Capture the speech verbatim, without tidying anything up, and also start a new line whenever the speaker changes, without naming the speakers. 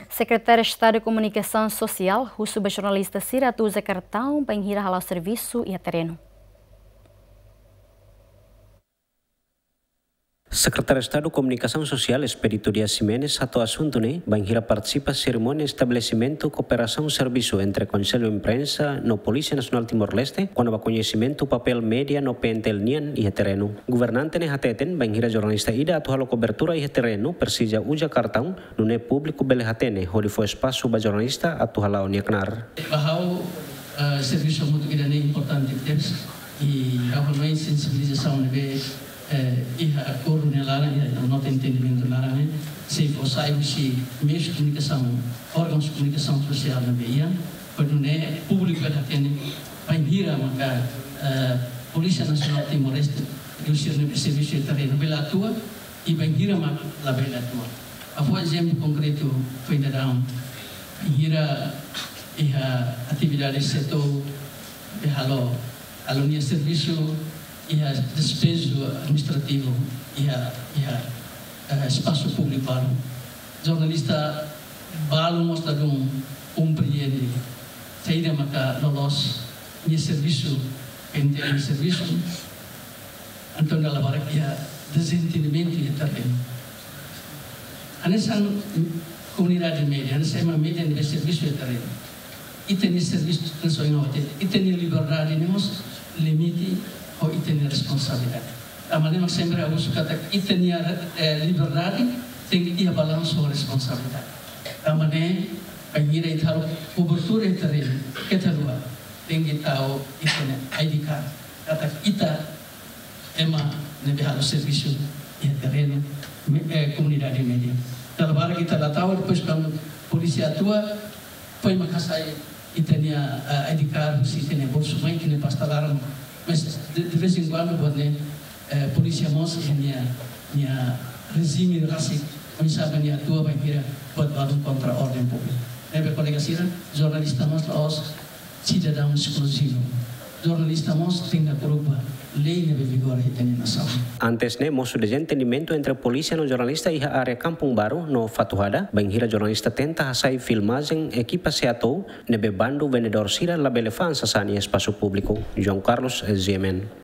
Secretário de Estado de Comunicação Social, o subjornalista Siratuza Cartão, para ir ao serviço e a terreno.
Secretário de Estado de Comunicação Social, Espírito Dias Ximenes, ato assunto, né? Banhira participa cerimônia estabelecimento cooperação serviço entre Conselho de Imprensa no Polícia Nacional Timor-Leste, quando o conhecimento o papel média no P N T L Nian e terreno. Governante ne hateten banhira jornalista ida atu halo cobertura e terreno persija uja cartão no ne público bele hatene, onde foi espaço ba jornalista atu halao niaknar.
Bahau uh, serviço muito grande importante temos e a mais sensibilização nebe iha acordo nelara e não tem entendimento nelara né se fosse se meios de comunicação órgãos de comunicação social na Bahia quando né público da tem vai vir a maka Polícia Nacional Timor-Leste do serviço de terreno bela tua e vai vir a maka la bela tua a por exemplo concreto foi da vir a iha atividade setor de halo alunia serviço e a despesa administrativo e a, e a, a espaço público baru. Jornalista baru mostra um compreende saída maka lolos ni serviço entre serviço então ela vai que a desentendimento e terreno. Anesan comunidade média, anesan uma média de serviço e terreno. E tem serviço que são inovativos, e tem liberdade, nemos limite ou tem responsabilidade. A maneira sempre eu uso kata e tem liberdade, tem que balanço a responsabilidade. A maneira a gira e tal cobertura e terreno, que tal tem que tal e tem I D card. Kata kita ema nebehalo serviço e terreno comunidade média. Dalam hal kita dah tahu depois quando polícia atua, foi makasai e tem I D card, se tem bolso mãe que ne pastalaram. Mas de, de vez em quando, quando a polícia mostra que a regime racial, onde sabe que a tua vai vir pode bater contra a ordem pública. Nebe colega Sira, jornalista mostra os cidadãos exclusivos. Jornalista mostra tem a curva lei nebe vigor e tem nação.
Antes ne moço de entendimento entre polícia e jornalista e a área Kampung Baru no Fatuhada, banhira jornalista tenta hasai filmagem equipa se atou nebe bando vendedor Sira la belefan sasani espaço público. João Carlos, G M N.